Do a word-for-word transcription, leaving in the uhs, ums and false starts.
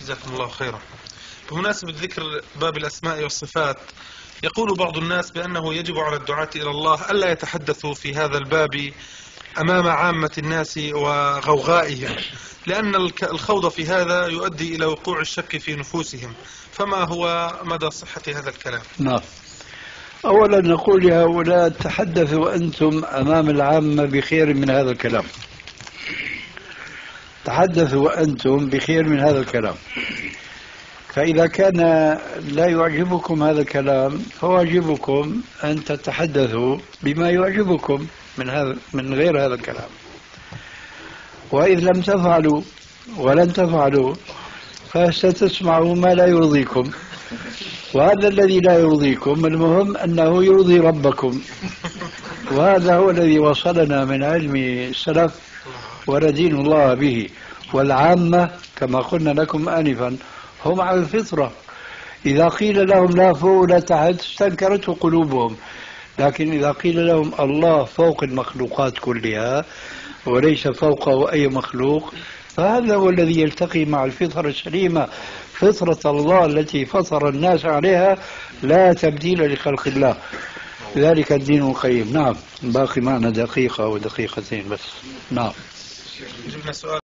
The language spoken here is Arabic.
جزاكم الله خيرا. بمناسبة ذكر باب الأسماء والصفات، يقول بعض الناس بأنه يجب على الدعاة إلى الله ألا يتحدثوا في هذا الباب أمام عامة الناس وغوغائهم، لأن الخوض في هذا يؤدي إلى وقوع الشك في نفوسهم، فما هو مدى صحة هذا الكلام؟ نعم. أولا نقول لهؤلاء تحدثوا أنتم أمام العامة بخير من هذا الكلام، تحدثوا أنتم بخير من هذا الكلام. فإذا كان لا يعجبكم هذا الكلام فواجبكم أن تتحدثوا بما يعجبكم من هذا من غير هذا الكلام. وإذ لم تفعلوا ولن تفعلوا فستسمعوا ما لا يرضيكم، وهذا الذي لا يرضيكم المهم أنه يرضي ربكم، وهذا هو الذي وصلنا من علم السلف وندين الله به. والعامة كما قلنا لكم آنفا هم على الفطرة، إذا قيل لهم لا فوق ولا تحت استنكرته قلوبهم، لكن إذا قيل لهم الله فوق المخلوقات كلها وليس فوقه أي مخلوق، فهذا هو الذي يلتقي مع الفطرة السليمة، فطرة الله التي فطر الناس عليها لا تبديل لخلق الله، ذلك الدين القيم. نعم، باقي معنا دقيقة أو دقيقتين بس. نعم.